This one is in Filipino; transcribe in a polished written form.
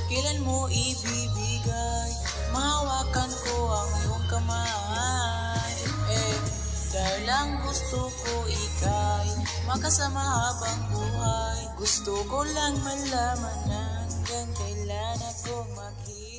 Kailan mo ibibigay? Mahawakan ko ang iyong kamay. Dahil lang gusto ko ika'y makasama habang buhay. Gusto ko lang malaman hanggang kailan ako maghihintay.